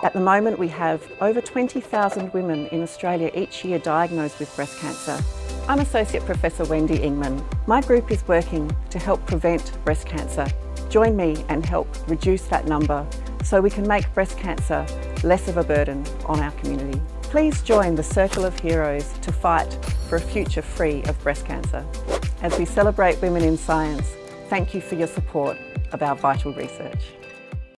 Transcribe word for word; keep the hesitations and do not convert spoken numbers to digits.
At the moment, we have over twenty thousand women in Australia each year diagnosed with breast cancer. I'm Associate Professor Wendy Ingman. My group is working to help prevent breast cancer. Join me and help reduce that number so we can make breast cancer less of a burden on our community. Please join the Circle of Heroes to fight for a future free of breast cancer. As we celebrate women in science, thank you for your support of our vital research.